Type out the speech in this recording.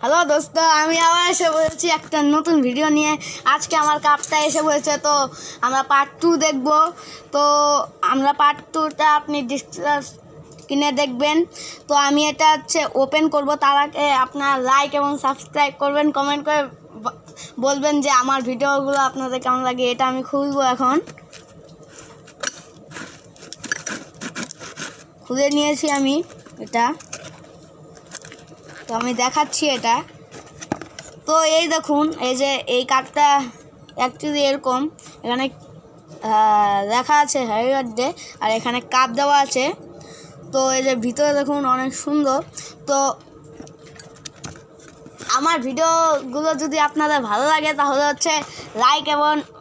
Hello দোস্ত, আমি আবার এসে বলছি একটা নতুন ভিডিও নিয়ে। আজকে আমার কাপটা এসে বলছে, তো আমরা পার্ট 2 দেখব। তো আমরা পার্ট 2টা আপনি স্ক্রিনে দেখবেন। তো আমি এটা ওপেন করব, তার আগে আপনার লাইক এবং সাবস্ক্রাইব করবেন, কমেন্ট করে বলবেন যে আমার ভিডিওগুলো আপনাদের কেমন লাগে। এটা আমি খুলবো, এখন খুলে নিয়েছি আমি এটা। তো আমি দেখাচ্ছি এটা। তো এই দেখুন, এই যে এই কার্ডটা অ্যাকচুয়ালি এরকম, এখানে লেখা আছে হ্যাপি বার্থডে, আর এখানে কাপ দেওয়া আছে। তো এই যে ভিতরে দেখুন অনেক সুন্দর। তো আমার ভিডিওগুলো যদি আপনাদের ভালো লাগে তাহলে লাইক এবং